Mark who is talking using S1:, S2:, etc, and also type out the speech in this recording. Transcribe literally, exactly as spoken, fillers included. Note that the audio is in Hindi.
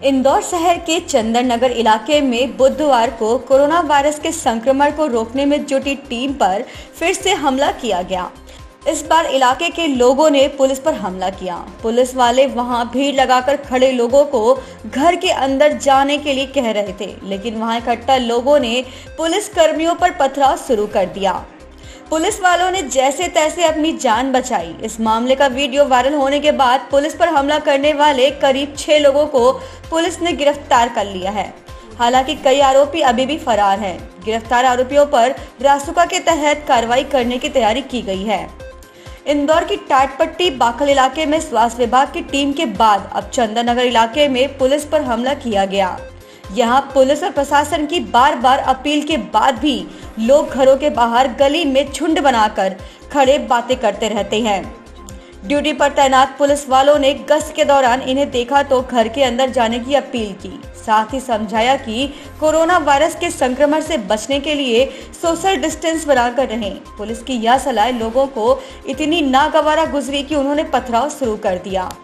S1: इंदौर शहर के चंदन नगर इलाके में बुधवार को कोरोना वायरस के संक्रमण को रोकने में जुटी टीम पर फिर से हमला किया गया। इस बार इलाके के लोगों ने पुलिस पर हमला किया। पुलिस वाले वहां भीड़ लगाकर खड़े लोगों को घर के अंदर जाने के लिए कह रहे थे, लेकिन वहां इकट्ठा लोगों ने पुलिस कर्मियों पर पथराव शुरू कर दिया। पुलिस वालों ने जैसे तैसे अपनी जान बचाई। इस मामले का वीडियो वायरल होने के बाद पुलिस पर हमला करने वाले करीब छह लोगों को पुलिस ने गिरफ्तार कर लिया है। हालांकि कई आरोपी अभी भी फरार हैं। गिरफ्तार आरोपियों पर रासुका के तहत कार्रवाई करने की तैयारी की गई है। इंदौर की टाटपट्टी बाखल इलाके में स्वास्थ्य विभाग की टीम के बाद अब चंदन नगर इलाके में पुलिस पर हमला किया गया। यहां पुलिस और प्रशासन की बार बार अपील के बाद भी लोग घरों के बाहर गली में झुंड बनाकर खड़े बातें करते रहते हैं। ड्यूटी पर तैनात पुलिस वालों ने गश्त के दौरान इन्हें देखा तो घर के अंदर जाने की अपील की, साथ ही समझाया कि कोरोना वायरस के संक्रमण से बचने के लिए सोशल डिस्टेंस बनाकर रहें। पुलिस की यह सलाह लोगों को इतनी नागवारा गुजरी कि उन्होंने पथराव शुरू कर दिया।